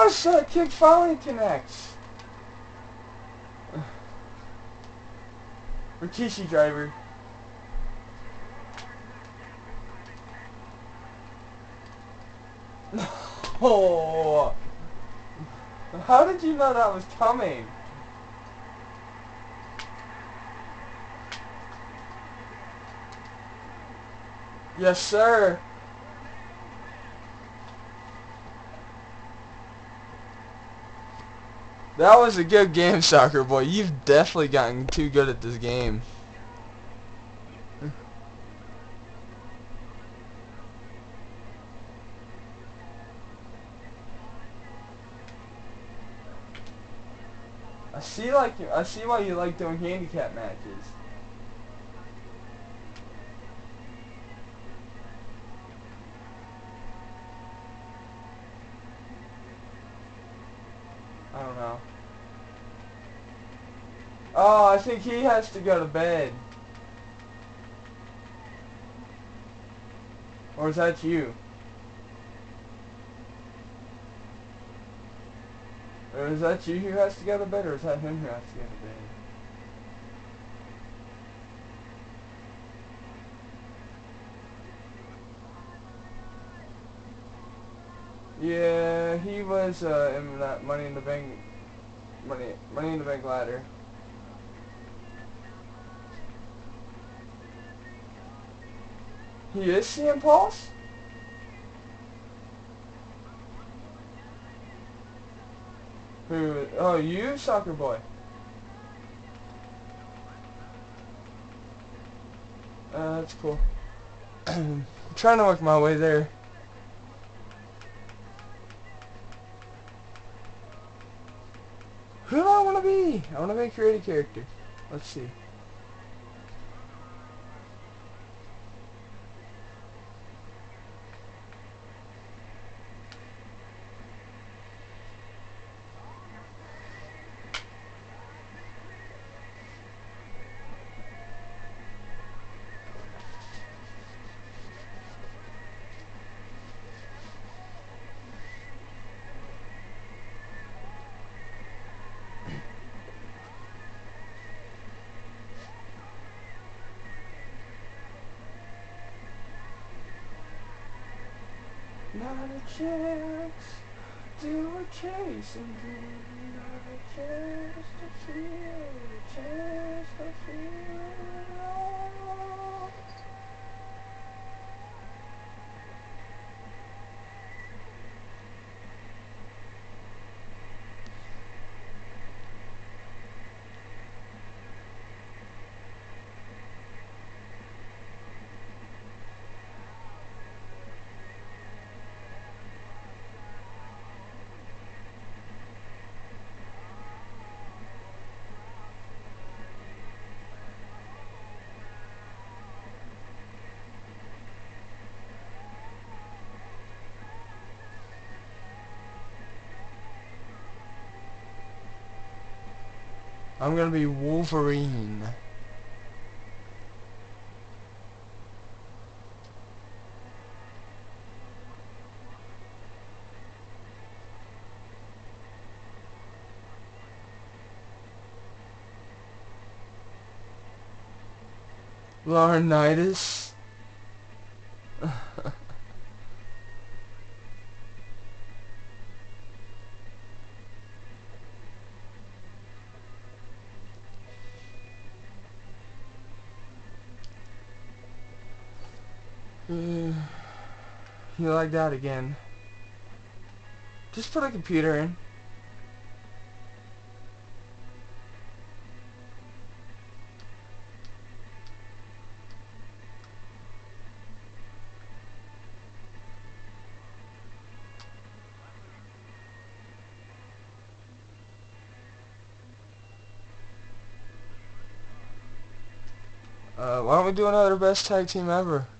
Yes! That kick finally connects. Rikishi driver. No! How did you know that was coming? Yes, sir. That was a good game, Soccer Boy. You've definitely gotten too good at this game. I see why you like doing handicap matches. I don't know. Oh, I think he has to go to bed. Or is that you? Or is that you who has to go to bed, or is that him who has to go to bed? Yeah, he was in that Money in the Bank ladder. He is CM Pulse? Who? Oh, you, Soccer Boy. That's cool. I'm trying to work my way there. Who do I want to be? I want to be a creative character. Let's see. Not a chance to a chase and dream. Not a chance to feel, a chance to feel it all. I'm gonna be Wolverine. Laurinaitis. You like that again? Just put a computer in. Why don't we do another best tag team ever?